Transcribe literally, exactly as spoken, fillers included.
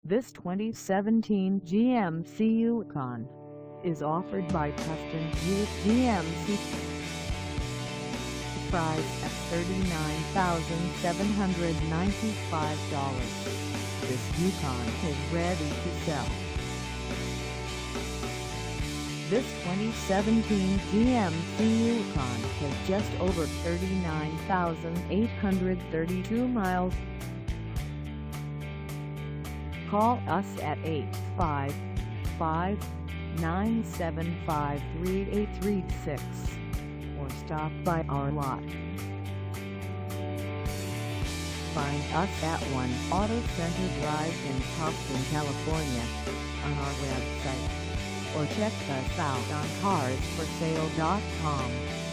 This twenty seventeen G M C Yukon is offered by TUSTIN Buick G M C. Priced at thirty-nine thousand seven hundred ninety-five dollars, this Yukon is ready to sell. This twenty seventeen G M C Yukon has just over thirty-nine thousand eight hundred thirty-two miles. Call us at eight five five, nine seven five, three eight three six or stop by our lot. Find us at one Auto Center Drive in Tustin, California on our website, or check us out on cars for sale dot com.